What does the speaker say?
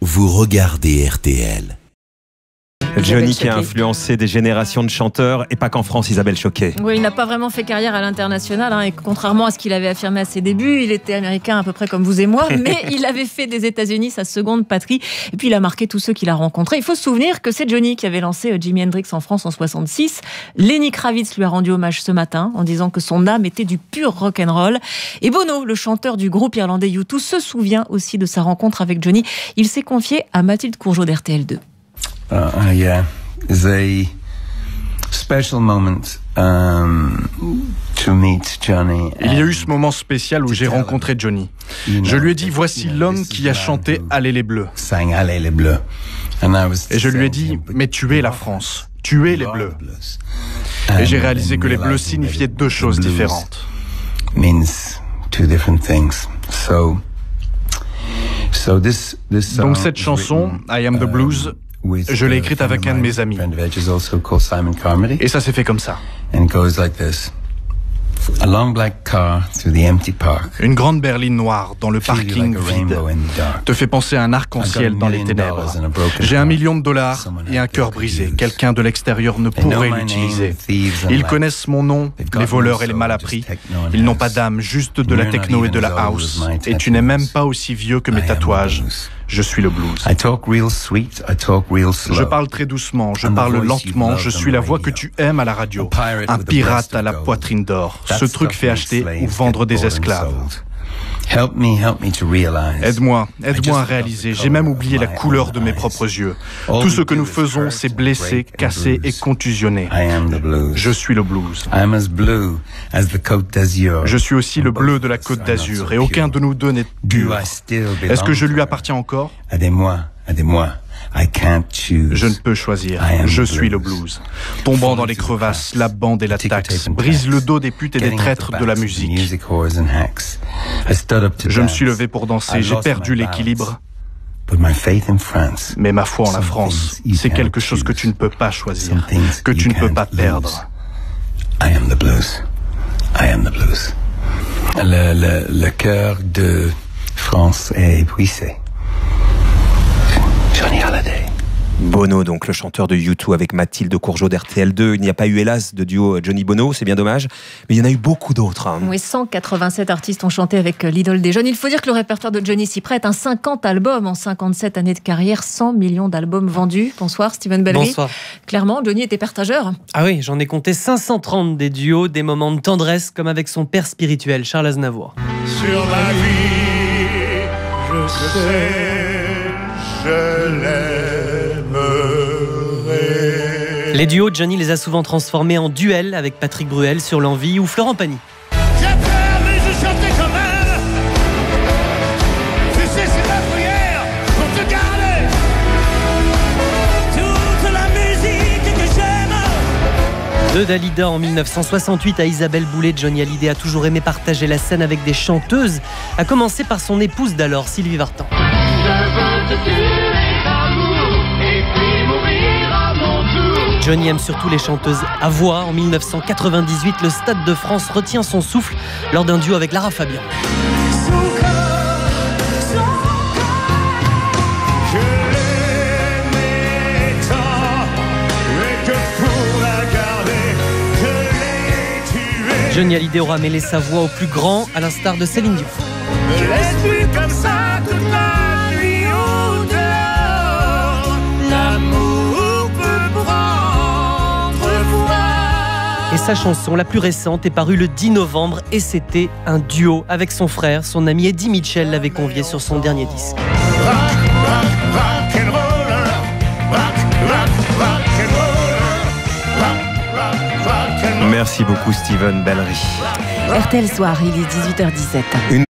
vous regardez RTL. Johnny qui a influencé des générations de chanteurs et pas qu'en France, Isabelle Choquet. Oui, il n'a pas vraiment fait carrière à l'international et contrairement à ce qu'il avait affirmé à ses débuts, il était américain à peu près comme vous et moi, mais il avait fait des États-Unis sa seconde patrie et puis il a marqué tous ceux qu'il a rencontrés. Il faut se souvenir que c'est Johnny qui avait lancé Jimi Hendrix en France en 66. Lenny Kravitz lui a rendu hommage ce matin en disant que son âme était du pur rock'n'roll. Et Bono, le chanteur du groupe irlandais U2, se souvient aussi de sa rencontre avec Johnny. Il s'est confié à Mathilde Courgeot d'RTL 2. Yeah, it's a special moment to meet Johnny. Il y a eu ce moment spécial où j'ai rencontré Johnny. Je lui ai dit, voici l'homme qui a chanté Allez les Bleus. Et je lui ai dit, mais tu es la France, tu es les Bleus. Et j'ai réalisé que les Bleus signifiaient deux choses différentes. Donc cette chanson, I Am the Blues, je l'ai écrite avec un de mes amis. Et ça s'est fait comme ça. Une grande berline noire dans le parking vide te fait penser à un arc-en-ciel dans les ténèbres. J'ai $1 million et un cœur brisé. Quelqu'un de l'extérieur ne pourrait l'utiliser. Ils connaissent mon nom, les voleurs et les malappris. Ils n'ont pas d'âme, juste de la techno et de la house. Et tu n'es même pas aussi vieux que mes tatouages. Je suis le blues. Je parle très doucement, je parle lentement, je suis la voix que tu aimes à la radio. Un pirate à la poitrine d'or. Ce truc fait acheter ou vendre des esclaves. Aide-moi à réaliser. J'ai même oublié la couleur de mes propres yeux. Tout ce que nous faisons, c'est blesser, casser et contusionner. Je suis le blues. Je suis aussi le bleu de la Côte d'Azur et aucun de nous deux n'est pur. Est-ce que je lui appartiens encore ? Je ne peux choisir. Je suis le blues. Tombant dans les crevasses, la bande et la taxe, brise le dos des putes et des traîtres de la musique. Je me suis levé pour danser, j'ai perdu l'équilibre. Mais ma foi en la France, c'est quelque chose que tu ne peux pas choisir, que tu ne peux pas perdre. Le cœur de France est brisé. Johnny Hallyday. Bono, donc le chanteur de U2 avec Mathilde Courgeot d'RTL 2. Il n'y a pas eu, hélas, de duo Johnny-Bono, c'est bien dommage. Mais il y en a eu beaucoup d'autres. Oui, 187 artistes ont chanté avec l'idole des jeunes. Il faut dire que le répertoire de Johnny s'y prête. 50 albums en 57 années de carrière, 100 millions d'albums vendus. Bonsoir, Steven Bellery. Bonsoir. Clairement, Johnny était partageur. Ah oui, j'en ai compté 530 des duos, des moments de tendresse, comme avec son père spirituel, Charles Aznavour. Sur la vie, je sais, je l'aimerai. Les duos, Johnny les a souvent transformés en duels avec Patrick Bruel sur L'Envie ou Florent Pagny. J'ai peur, mais je chantais quand même. Tu sais, c'est ma prière pour te garder. Toute la musique que j'aime. De Dalida en 1968 à Isabelle Boulay, Johnny Hallyday a toujours aimé partager la scène avec des chanteuses, à commencer par son épouse d'alors, Sylvie Vartan. Je veux te tuer d'amour et puis mourir à mon tour. Johnny aime surtout les chanteuses à voix. En 1998, le Stade de France retient son souffle lors d'un duo avec Lara Fabian. Johnny Hallyday aura mêlé sa voix au plus grand, à l'instar de Céline Dion. Je laisse plus comme ça toute la nuit au dehors. L'amour peut prendre froid. Et sa chanson la plus récente est parue le 10 novembre et c'était un duo avec son frère. Son ami Eddie Mitchell l'avait convié sur son dernier disque. Merci beaucoup, Steven Bellery. RTL Soir, il est 18h17.